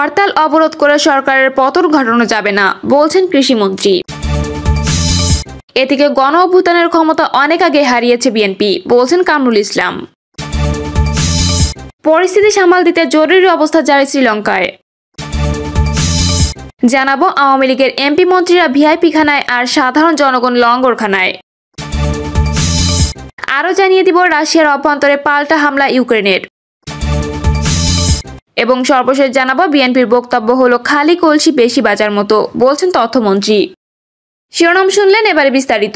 হরতাল অবরোধ করে সরকারের পতন ঘটানো যাবে না বলছেন কৃষিমন্ত্রী। এদিকে গণ অভ্যুত্থানের ক্ষমতা অনেক আগে হারিয়েছে বিএনপি বলছেন কামরুল ইসলাম। পরিস্থিতি সামাল দিতে জরুরি অবস্থা জারি শ্রীলঙ্কায়। জানাবো আওয়ামী লীগের এমপি মন্ত্রীরা ভিআইপি খানায় আর সাধারণ জনগণ লঙ্গরখানায়। আরও জানিয়ে দিব রাশিয়ার অভ্যন্তরে পাল্টা হামলা ইউক্রেনের। এবং সর্বশেষ জানাবো বিএনপির বক্তব্য হলো খালি কলসি বেশি বাজার মতো বলছেন তথ্যমন্ত্রী। শিরোনাম শুনলেন, এবারে বিস্তারিত।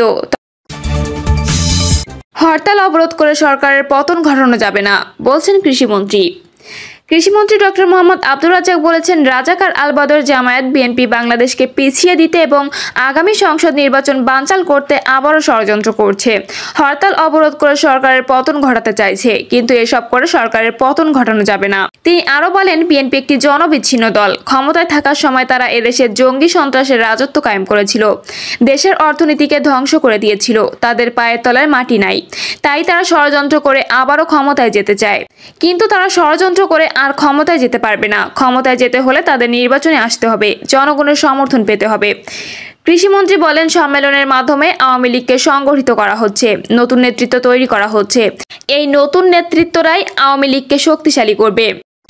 হরতাল অবরোধ করে সরকারের পতন ঘটানো যাবে না বলছেন কৃষিমন্ত্রী। কৃষিমন্ত্রী ডক্টর মোহাম্মদ আব্দুর রাজ্জাক বলেছেন, রাজাকার আল বদর জামায়াত বিএনপি বাংলাদেশকে পিছিয়ে দিতে এবং আগামী সংসদ নির্বাচন বানচাল করতে আবারও ষড়যন্ত্র করছে। হরতাল অবরোধ করে সরকারের পতন ঘটাতে চাইছে, কিন্তু এসব করে সরকারের পতন ঘটানো যাবে না। তিনি আরও বলেন, বিএনপি একটি জনবিচ্ছিন্ন দল। ক্ষমতায় থাকার সময় তারা এদেশে জঙ্গি সন্ত্রাসের রাজত্ব কায়েম করেছিল, দেশের অর্থনীতিকে ধ্বংস করে দিয়েছিল। তাদের পায়ের তলায় মাটি নাই, তাই তারা ষড়যন্ত্র করে আবারও ক্ষমতায় যেতে চায়। কিন্তু তারা ষড়যন্ত্র করে আর ক্ষমতায় যেতে পারবে না। ক্ষমতায় যেতে হলে তাদের নির্বাচনে আসতে হবে, জনগণের সমর্থন পেতে হবে। কৃষিমন্ত্রী বলেন, সম্মেলনের মাধ্যমে আওয়ামী লীগকে সংগঠিত করা হচ্ছে, নতুন নেতৃত্ব তৈরি করা হচ্ছে। এই নতুন নেতৃত্বরাই আওয়ামী লীগকে শক্তিশালী করবে।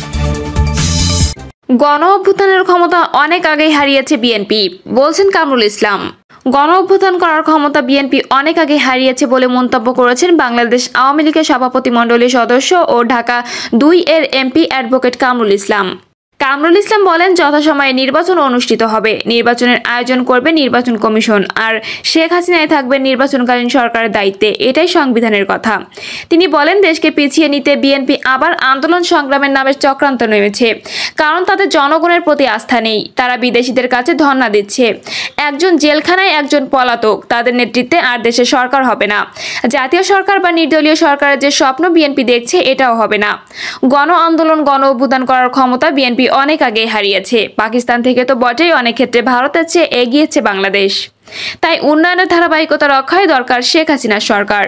গণ অভ্যুত্থানের ক্ষমতা অনেক আগেই হারিয়েছে বিএনপি বলছেন কামরুল ইসলাম। গণ অভ্যুত্থান করার ক্ষমতা বিএনপি অনেক আগে হারিয়েছে বলে মন্তব্য করেছেন বাংলাদেশ আওয়ামী লীগের সভাপতিমণ্ডলীর সদস্য ও ঢাকা ২ এর এমপি অ্যাডভোকেট কামরুল ইসলাম। কামরুল ইসলাম বলেন, যথাসময়ে নির্বাচন অনুষ্ঠিত হবে। নির্বাচনের আয়োজন করবে নির্বাচন কমিশন, আর শেখ হাসিনাই থাকবেন নির্বাচনকালীন সরকারের দায়িত্বে। এটাই সংবিধানের কথা। তিনি বলেন, দেশকে পিছিয়ে নিতে বিএনপি আবার আন্দোলন সংগ্রামের নামে চক্রান্ত নেমেছে, কারণ তাদের জনগণের প্রতি আস্থা নেই। তারা বিদেশিদের কাছে ধর্ণা দিচ্ছে। একজন জেলখানায়, একজন পলাতক। তাদের নেতৃত্বে আর দেশে সরকার হবে না। জাতীয় সরকার বা নির্দলীয় সরকারের যে স্বপ্ন বিএনপি দেখছে, এটাও হবে না। গণ আন্দোলন, গণ অভ্যুত্থান করার ক্ষমতা বিএনপি অনেক আগে হারিয়েছে। পাকিস্তান থেকে তো বটেই, অনেক ক্ষেত্রে ভারতের চেয়ে এগিয়েছে বাংলাদেশ। তাই উন্নয়নের ধারাবাহিকতা রক্ষায় দরকার শেখ হাসিনার সরকার।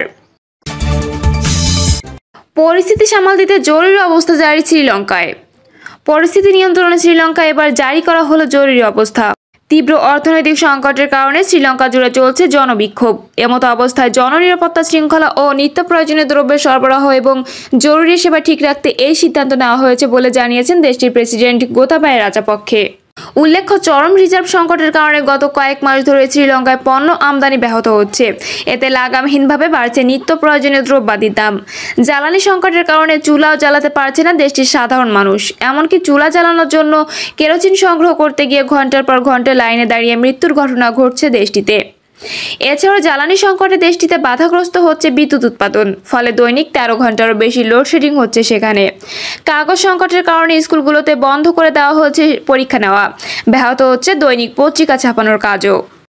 পরিস্থিতি সামাল দিতে জরুরি অবস্থা জারি শ্রীলঙ্কায়। পরিস্থিতি নিয়ন্ত্রণে শ্রীলঙ্কায় এবার জারি করা হলো জরুরি অবস্থা। তীব্র অর্থনৈতিক সংকটের কারণে শ্রীলঙ্কা জুড়ে চলছে জনবিক্ষোভ। এমতো অবস্থায় জননিরাপত্তা, শৃঙ্খলা ও নিত্য প্রয়োজনীয় দ্রব্যের সরবরাহ এবং জরুরি সেবা ঠিক রাখতে এই সিদ্ধান্ত নেওয়া হয়েছে বলে জানিয়েছেন দেশটির প্রেসিডেন্ট গোতাবায়া রাজাপক্ষে। উল্লেখ্য, চরম রিজার্ভ সংকটের কারণে গত কয়েক মাস ধরে শ্রীলঙ্কায় পণ্য আমদানি ব্যাহত হচ্ছে। এতে লাগামহীনভাবে বাড়ছে নিত্য প্রয়োজনীয় দ্রব্যাদির দাম। জ্বালানি সংকটের কারণে চুলাও জ্বালাতে পারছে না দেশটির সাধারণ মানুষ। এমনকি চুলা জ্বালানোর জন্য কেরোসিন সংগ্রহ করতে গিয়ে ঘন্টার পর ঘন্টা লাইনে দাঁড়িয়ে মৃত্যুর ঘটনা ঘটছে দেশটিতে। এছাড়াও জ্বালানি সংকটে দেশটিতে বাধাগ্রস্ত হচ্ছে বিদ্যুৎ উৎপাদন, ফলে দৈনিক ১৩ ঘন্টারও বেশি লোডশেডিং হচ্ছে সেখানে। কাগজ সংকটের কারণে স্কুলগুলোতে বন্ধ করে দেওয়া হচ্ছে পরীক্ষা নেওয়া। ব্যাহত হচ্ছে দৈনিক পত্রিকা ছাপানোর কাজও।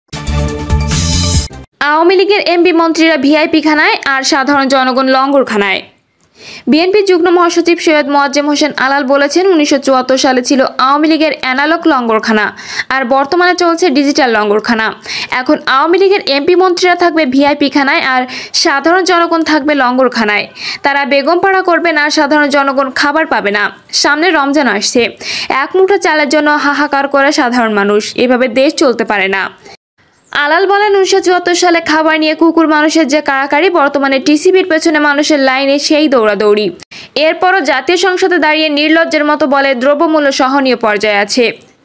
আওয়ামী লীগের এমপি মন্ত্রীরা ভিআইপি খানায় আর সাধারণ জনগণ লঙ্গরখানায়। বিএনপির যুগ্ম মহাসচিব সৈয়দ মোয়াজ্জেম হোসেন আলাল বলেছেন, ১৯৭৪ সালে ছিল আওয়ামী লীগের অ্যানালগ লঙ্গরখানা, আর বর্তমানে চলছে ডিজিটাল লঙ্গরখানা। এখন আওয়ামী লীগের এমপি মন্ত্রীরা থাকবে ভিআইপি খানায় আর সাধারণ জনগণ থাকবে লঙ্গরখানায়। তারা বেগমপাড়া করবেন আর সাধারণ জনগণ খাবার পাবে না। সামনে রমজান আসছে, এক মুঠো চালের জন্য হাহাকার করে সাধারণ মানুষ। এভাবে দেশ চলতে পারে না। আলাল বলেন, ১৯৭৪ সালে খাবার নিয়ে কুকুর মানুষের যে কাড়াকাড়ি, বর্তমানে টিসিবির পেছনে মানুষের লাইনে সেই দৌড়াদৌড়ি। এরপরও জাতীয় সংসদে দাঁড়িয়ে নির্লজ্জের মতো বলে দ্রব্যমূল্য সহনীয় পর্যায়ে আছে।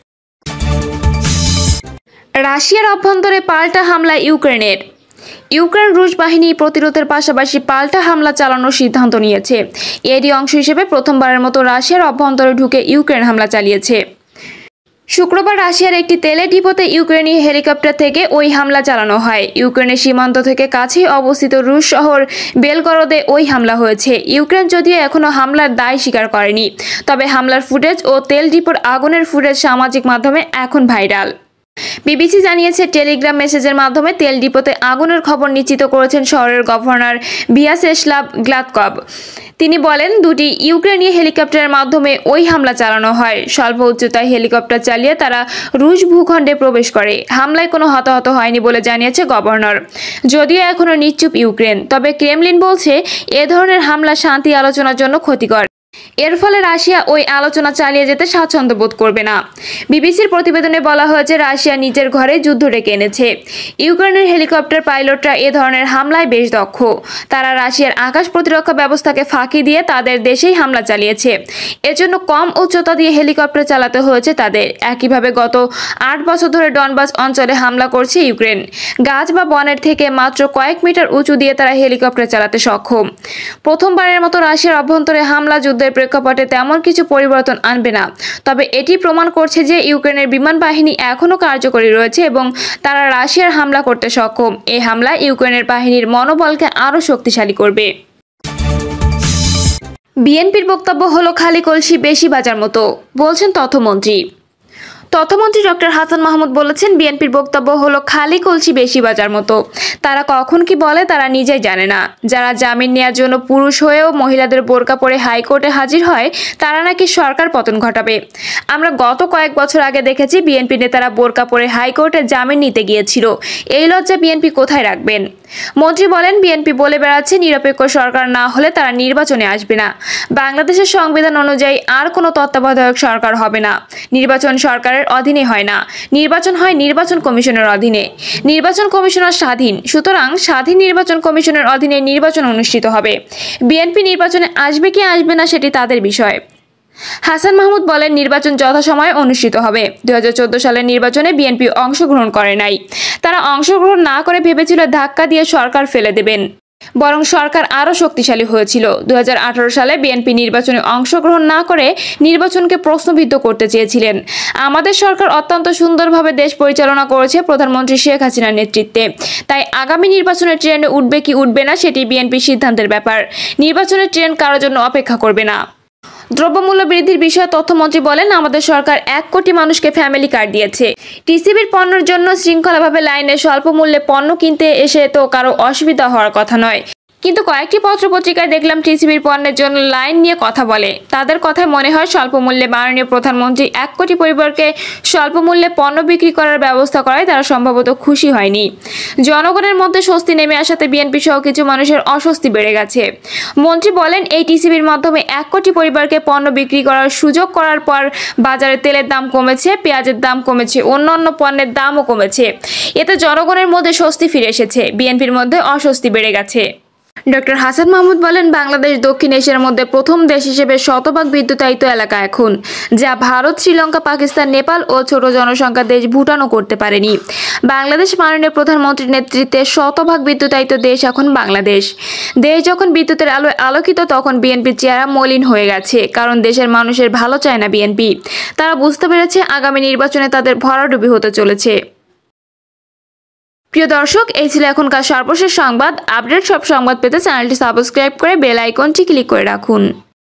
রাশিয়ার অভ্যন্তরে পাল্টা হামলা ইউক্রেনের। ইউক্রেন রুশ বাহিনী প্রতিরোধের পাশাপাশি পাল্টা হামলা চালানোর সিদ্ধান্ত নিয়েছে। এরই অংশ হিসেবে প্রথমবারের মতো রাশিয়ার অভ্যন্তরে ঢুকে ইউক্রেন হামলা চালিয়েছে। শুক্রবার রাশিয়ার একটি তেলের ডিপোতে ইউক্রেনি হেলিকপ্টার থেকে ওই হামলা চালানো হয়। ইউক্রেনের সীমান্ত থেকে কাছেই অবস্থিত রুশ শহর বেলগরদে ওই হামলা হয়েছে। ইউক্রেন যদিও এখনও হামলার দায় স্বীকার করেনি, তবে হামলার ফুটেজ ও তেল ডিপোর আগুনের ফুটেজ সামাজিক মাধ্যমে এখন ভাইরাল। বিবিসি জানিয়েছে, টেলিগ্রাম মেসেজের মাধ্যমে তেল ডিপোতে আগুনের খবর নিশ্চিত করেছেন শহরের গভর্নর ভিয়াচেস্লাভ গ্লাদকভ। তিনি বলেন, দুটি ইউক্রেনীয় হেলিকপ্টারের মাধ্যমে ওই হামলা চালানো হয়। স্বল্প উচ্চতায় হেলিকপ্টার চালিয়ে তারা রুশ ভূখণ্ডে প্রবেশ করে। হামলায় কোনো হতাহত হয়নি বলে জানিয়েছে গভর্নর। যদিও এখনও নিশ্চুপ ইউক্রেন, তবে ক্রেমলিন বলছে এ ধরনের হামলা শান্তি আলোচনার জন্য ক্ষতিকর। এর ফলে রাশিয়া ওই আলোচনা চালিয়ে যেতে স্বাচ্ছন্দ্য বোধ করবে না। বিবিসির প্রতিবেদনে বলা হয়েছে রাশিয়া নিজের ঘরে যুদ্ধ ডেকে এনেছে। ইউক্রেনের হেলিকপ্টার পাইলটরা এ ধরনের হামলায় বেশ দক্ষ। তারা রাশিয়ার আকাশ প্রতিরক্ষা ব্যবস্থাকে ফাঁকি দিয়ে তাদের দেশেই হামলা চালিয়েছে। এজন্য কম উচ্চতা দিয়ে হেলিকপ্টার চালাতে হয়েছে তাদের। একইভাবে গত 8 বছর ধরে ডনবাস অঞ্চলে হামলা করছে ইউক্রেন। গাছ বা বনের থেকে মাত্র কয়েক মিটার উঁচু দিয়ে তারা হেলিকপ্টার চালাতে সক্ষম। প্রথমবারের মতো রাশিয়ার অভ্যন্তরে হামলা যুদ্ধের প্রেক্ষাপটে তেমন কিছু পরিবর্তন আনবে না, তবে এটি প্রমাণ করছে যে ইউক্রেনের বিমান বাহিনী এখনও কার্যকরী রয়েছে এবং তারা রাশিয়ার হামলা করতে সক্ষম। এই হামলা ইউক্রেনের বাহিনীর মনোবলকে আরও শক্তিশালী করবে। বিএনপির বক্তব্য হলো খালি কলসি বেশি বাজার মতো, বলছেন তথ্যমন্ত্রী। তথ্যমন্ত্রী ডক্টর হাসান মাহমুদ বলেছেন, বিএনপির বক্তব্য হলো খালি কলসি বেশি বাজার মতো। তারা কখন কি বলে তারা নিজেই জানে না। যারা জামিন নেওয়ার জন্য পুরুষ হয়েও মহিলাদের বোরকা পরে হাইকোর্টে হাজির হয় তারা নাকি সরকার পতন ঘটাবে। আমরা গত কয়েক বছর আগে দেখেছি বিএনপি নেতারা বোরকা পরে হাইকোর্টে জামিন নিতে গিয়েছিল। এই লজ্জা বিএনপি কোথায় রাখবেন? মন্ত্রী বলেন, বিএনপি বলে বেড়াচ্ছে নিরপেক্ষ সরকার না হলে তারা নির্বাচনে আসবে না। বাংলাদেশের সংবিধান অনুযায়ী আর কোনো তত্ত্বাবধায়ক সরকার হবে না। নির্বাচন সরকারের অধীনে হয় না, নির্বাচন হয় নির্বাচন কমিশনের অধীনে। নির্বাচন কমিশনার স্বাধীন, সুতরাং স্বাধীন নির্বাচন কমিশনের অধীনে নির্বাচন অনুষ্ঠিত হবে। বিএনপি নির্বাচনে আসবে কি আসবে না সেটি তাদের বিষয়। হাসান মাহমুদ বলেন, নির্বাচন যথাসময়ে অনুষ্ঠিত হবে। 2014 সালের নির্বাচনে বিএনপি অংশগ্রহণ করে নাই। তারা অংশগ্রহণ না করে ভেবেছিল ধাক্কা দিয়ে সরকার ফেলে দেবেন, বরং সরকার আরও শক্তিশালী হয়েছিল। 2018 সালে বিএনপি নির্বাচনে অংশগ্রহণ না করে নির্বাচনকে প্রশ্নবিদ্ধ করতে চেয়েছিলেন। আমাদের সরকার অত্যন্ত সুন্দরভাবে দেশ পরিচালনা করেছে প্রধানমন্ত্রী শেখ হাসিনার নেতৃত্বে। তাই আগামী নির্বাচনের ট্রেনে উঠবে কি উঠবে না সেটি বিএনপির সিদ্ধান্তের ব্যাপার। নির্বাচনের ট্রেন কারোর জন্য অপেক্ষা করবে না। দ্রব্যমূল্য বৃদ্ধির বিষয়ে তথ্যমন্ত্রী বলেন, আমাদের সরকার 1 কোটি মানুষকে ফ্যামিলি কার্ড দিয়েছে। টিসিবির পণ্যের জন্য শৃঙ্খলাভাবে লাইনে স্বল্প মূল্যে পণ্য কিনতে এসে তো কারো অসুবিধা হওয়ার কথা নয়, কিন্তু কয়েকটি পত্রপত্রিকায় দেখলাম টিসিবির পণ্যের জন্য লাইন নিয়ে কথা বলে। তাদের কথায় মনে হয় স্বল্প মূল্যে মাননীয় প্রধানমন্ত্রী 1 কোটি পরিবারকে স্বল্প মূল্যে পণ্য বিক্রি করার ব্যবস্থা করায় তারা সম্ভবত খুশি হয়নি। জনগণের মধ্যে স্বস্তি নেমে আসাতে বিএনপি সহ কিছু মানুষের অস্বস্তি বেড়ে গেছে। মন্ত্রী বলেন, এই টিসিবির মাধ্যমে 1 কোটি পরিবারকে পণ্য বিক্রি করার সুযোগ করার পর বাজারে তেলের দাম কমেছে, পেঁয়াজের দাম কমেছে, অন্যান্য পণ্যের দামও কমেছে। এতে জনগণের মধ্যে স্বস্তি ফিরে এসেছে, বিএনপির মধ্যে অস্বস্তি বেড়ে গেছে। ডক্টর হাসান মাহমুদ বলেন, বাংলাদেশ দক্ষিণ এশিয়ার মধ্যে প্রথম দেশ হিসেবে শতভাগ বিদ্যুতায়িত এলাকা এখন, যা ভারত, শ্রীলঙ্কা, পাকিস্তান, নেপাল ও ছোট জনসংখ্যা দেশ ভুটানও করতে পারেনি। বাংলাদেশ মাননীয় প্রধানমন্ত্রীর নেতৃত্বে শতভাগ বিদ্যুতায়িত দেশ এখন বাংলাদেশ। দেশ যখন বিদ্যুতের আলোয় আলোকিত তখন বিএনপির চেহারা মলিন হয়ে গেছে, কারণ দেশের মানুষের ভালো চায় না বিএনপি। তারা বুঝতে পেরেছে আগামী নির্বাচনে তাদের ভরাডুবি হতে চলেছে। প্রিয় দর্শক, এই ছিল এখনকার সর্বশেষ সংবাদ। আপডেট সব সংবাদ পেতে চ্যানেলটি সাবস্ক্রাইব করে বেল আইকনটি ক্লিক করে রাখুন।